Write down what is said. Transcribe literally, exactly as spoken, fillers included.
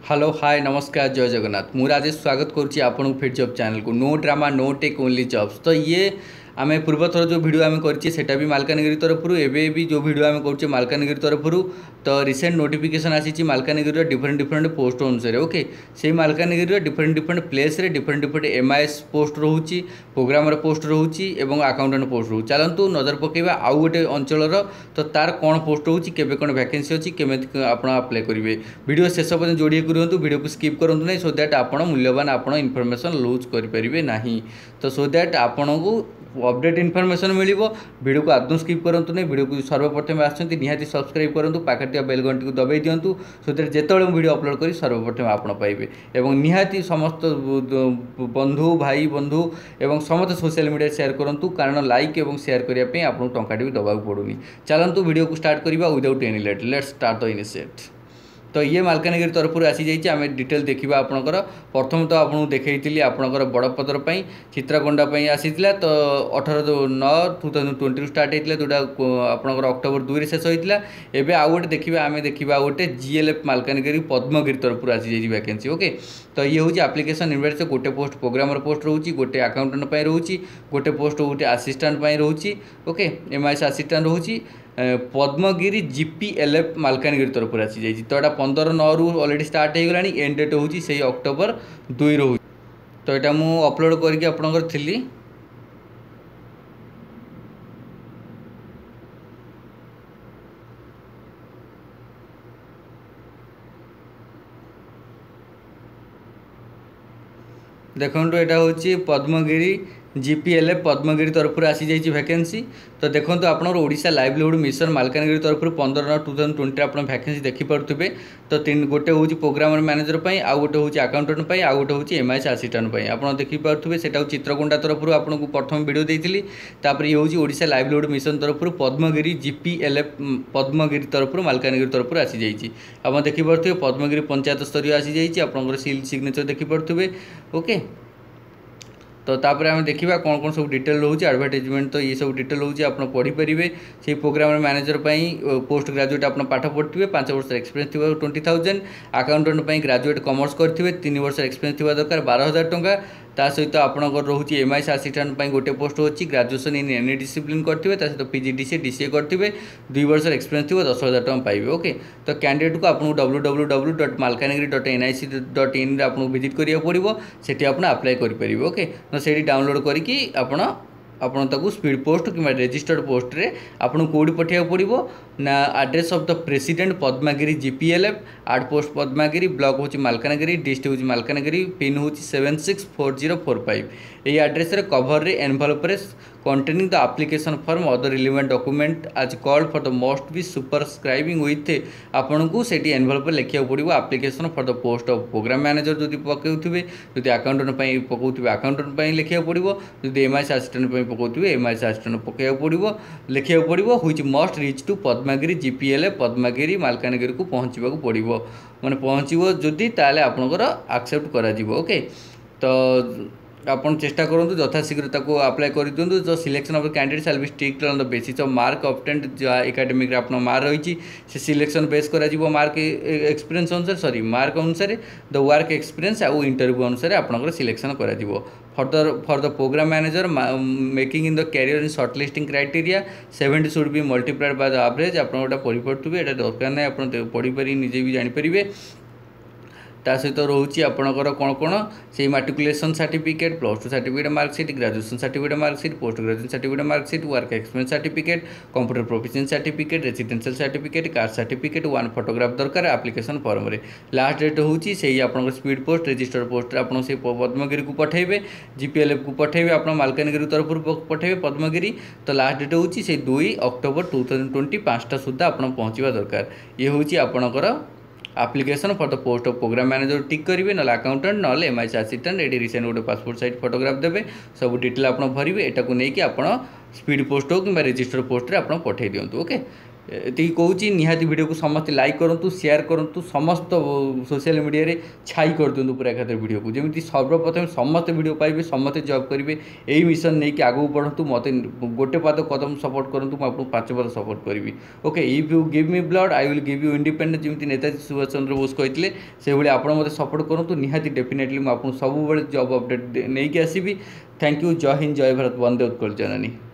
Hello hi नमस्कार जय जगन्नाथ मु राजेश स्वागत करुच्ची आपन फिट जॉब चैनल को no drama no tech only jobs. तो ये आम पूर्व थर जो भिड आम कर मालकानगिरी तरफ एवं भी जो भिड आम कर मालकानगिरी तरफ तो रिसेंट नोटिफिकेशन आसी मालकानगिरी डिफरेंट डिफरेंट पोस्ट अनुसार ओके से मालकानगिरी डिफरेंट डिफरेंट प्लेस रे डिफरेंट डिफरेंट एमआईएस पोस्ट रोचे प्रोग्रामर पोस्ट रोचे और अकाउंटेंट पोस्ट रोचे। चलतु नजर पकेबा आउ गोटे अंचल तो तार कौन पोस्ट रोचे केबे कौन वैकेंसी अच्छी केमी आप अप्लाई करेंगे वीडियो शेष पर्यटन जोड़ी करूँ वीडियो को स्किप करूँ ना सो दैट आप मूल्यवान आप इनफर्मेशन लूज करेंगे ना तो सो दैट आपन को अपडेट इनफर्मेशन मिल वीडियो को आदौ स्किप करूँ ना वीडियो को सर्वप्रथम आसती निहाती सब्सक्राइब करूँ पाखे बेल घंटी को दबाई दिंतु सो दैट जिते वीडियो अपलोड कर सर्वप्रथम आप पाइबे और निहाती समस्त बंधु भाई बंधु एवं समस्त सोशल मीडिया शेयर करूँ कारण लाइक और शेयर करने आपको टंका भी दबाक पड़ूनी। चलतु वीडियो को स्टार्ट करवा without any late let's start the initiate. तो ये मालकानगिरी तरफ आसी जाइए आम डिटेल देखा आपणकर प्रथम तो आपको देखी आपणकर बड़पदर चित्राकोंडा आसी तो अठर नौ टू थाउजेंड ट्वेंटी स्टार्ट होता जोटा आपणकर अक्टोबर दुई शेष होता है। आउ गोटे देखा आम देखा गोटे जीएलएफ मालकानगिरी पद्मगिरी तरफ आसी जाइए वैकेंसी ओके। तो ये हूँ आप्लिकेसन इनवाइट गोटे पोस्ट प्रोग्रामर पोस्ट रोचे गोटे अकाउंटेंट रोचे गोटे पोस्ट गोटे आसिस्टेंट रोचे ओके एमआईएस आसिस्टेंट रोचे पद्मगिरी जीपीएलएफ मालकानगिरी तरफ आसी जाइए। तो यहाँ पंद्रह नौ रु अलरेडी स्टार्ट हो गलानी एंड डेट हूँ से अक्टोबर दुई रोज। तो यहाँ मुझे अपलोड करके आपणकर थी देखो यहाँ हूँ पद्मगिरी जीपीएलएफ पद्मगिरी तरफ आसी जाइए वैकेंसी। तो देखो आपन ओडिशा लाइवलीहुड मिशन मालकानगिरी तरफ पंद्रह नौ टू थाउजेंड ट्वेंटी आप वैकेंसी देखिपे। तो तीन गोटे हूँ प्रोग्रामर मैनेजर आउ गोटे हूँ अकाउंटेंट आउ गोटे हूँ एमआईएस आसिस्टेंट आप देखिपे से चित्रकोंडा तरफ आपको प्रथम वीडियो देती ये हूँ ओडिशा लाइवलीहुड मिशन तरफ पद्मगिरी जीपीएलएफ पद्मगिरी तरफ मालकानगिरी तरफ आसी जाइए आप देखिपे पद्मगिरी पंचायत स्तरीय आसी जाइए आपंकर सील सिग्नेचर देखिपे ओके। तो तापर आम देखा कौन कौन सब डिटेल रोचे एडवर्टाइजमेंट तो ये सब डिटेल रोचे आप पढ़ी पारे से प्रोग्रामर मैनेजर पोस्ट ग्रेजुएट आप पाठ पढ़े पांच वर्ष एक्सपीरियंस थी twenty thousand accountant graduate commerce करेंगे तीन वर्ष एक्सपीरियंस थी दरकार बारह हजार टंका ता सहित आपंकर रोचे एमआईएस आसिस्टेंट गोटे पोस्ट अच्छी ग्रेजुएशन इन एनी डिसिप्लिन करेंगे सहित पीजीडीसी डीसीए करेंगे दुई वर्ष एक्सपीरियंस थी दस हजार टका पाइबे ओके। तो कैंडिडेट को आपको W W W dot Malkangiri dot NIC dot in आपको विजिट करा पड़ो से आप अप्लाई करेंगे ओके। तो से डाउनलोड करके आपण आपण ताकू स्पीड पोस्ट कि रजिस्टर्ड पोस्ट रे आपन कोड पठिया पड़ो ना address of the president Padmagiri GPLF at post Padmagiri block हूँ मालकानगिरी डिस्ट्रिक्ट हूँ मालकानगिरी पिन हूँ seven six four zero four five ये एड्रेस रे कवर रे एनवलप रे containing the application form other relevant document as called for the must be superscribing with आपन को सेठी envelope लिखा पड़ो application for the post of program manager जदि पकाउथिबे जदि अकाउंटेंट पई पकाउथिबे अकाउंटेंट पई लिखा पड़ो जदि एमआईएस असिस्टेंट पई पकाउथिबे एमआईएस असिस्टेंट पकाया पड़ो लिखा पड़ो which must reach to Padmagiri GPLF Padmagiri Malkangiri को पहुँचवा पड़ो माने पहुँचो जदि ताले आपनकर एक्सेप्ट करा जिवो ओके। तो आपन चेष्टा करूँ यथाशीघ्र ताको अप्लाई कर दिंतु। जो selection of the candidate shall be strict on the basis of mark obtained जो एकेडमिक आप मार्क रही से सिलेक्शन बेस करा मार्क एक्सपीरियंस अनुसार सॉरी मार्क अनुसार द वर्क एक्सपीरियंस आउ इंटरव्यू अनुसार आपनकर सिलेक्शन करा further for the program manager making in the career in shortlisting criteria seventy should be multiplied by the average आप पढ़ी पड़े यहाँ दरकार ना आप पढ़ी पारि निजे भी जानीपर ता सहित रोचे आपणकर कौन कौन से matriculation certificate plus two certificate marksheet graduation certificate marksheet post graduation certificate marksheet work experience certificate computer proficiency certificate residential certificate caste certificate one photograph दरकार एप्लिकेशन फॉर्म रे लास्ट डेट हूँ से आपंकर स्पीड पोस्ट रजिस्टर्ड पोस्ट आप पद्मगिरी को पठेबे जीपीएलएफ को पठेबे आप मालकानगिरी तरफ पठेबे पद्मगिरी। तो लास्ट डेट हूँ से दुई अक्टोबर टू थाउजेंड ट्वेंटी पाँचटा सुधा आप पहुँचवा दरकार ये हूँ आपणकर application for the post of program manager tick करेंगे ना अकाउंटेंट ना एमआईएस असिस्टेंट ये रिसेंट गोटे पासपोर्ट साइज फोटोग्राफ देवे सब डिटेल आप भरवे एटा को लेकिन आप स्पीड पोस्ट हो कि रजिस्टर पोस्ट रे आप पठे दिंतु ओके। ये कौच निहाती वीडियो को समस्त लाइक करूँ शेयर करूँ समस्त सोशल मीडिया छाई कर दिखाँ पूरा एकाधर वीडियो को जमी सर्वप्रथम समस्त वीडियो पाइबे समस्त जॉब करेंगे यही मिशन नहीं कि आगू बढ़तु मत गोटे पाद कदम सपोर्ट करूँ मुझे पांच पाद सपोर्ट करी okay if you give me blood I will give you independence जमी नेताजी सुभाष चंद्र बोस कहते से भाई आप मत सपोर्ट करूँ निहाती डेफिनेटली मुझे सब जॉब अपडेट नहीं आसबि थैंक यू जय हिंद जय भारत वंदे उत्कल जननी।